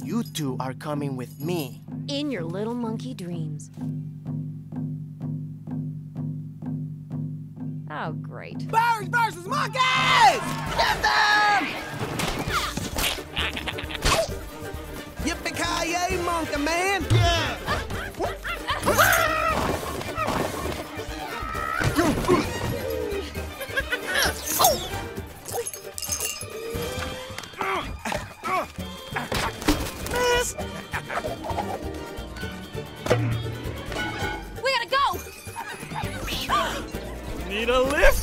You two are coming with me. In your little monkey dreams. Oh, great. Berries versus monkeys! Get them! Yippee-ki-yay, monkey man! Yeah! Miss! We gotta go! Need a lift?